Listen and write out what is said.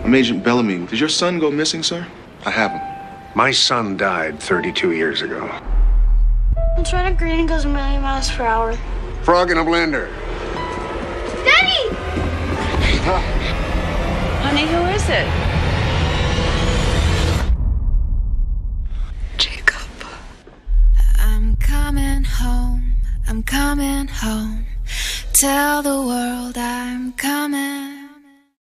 I'm Agent Bellamy. Did your son go missing, sir? I have him. My son died 32 years ago. The train of green goes a million miles per hour. Frog in a blender. Daddy! Honey, who is it? Jacob. I'm coming home. I'm coming home. Tell the world I'm coming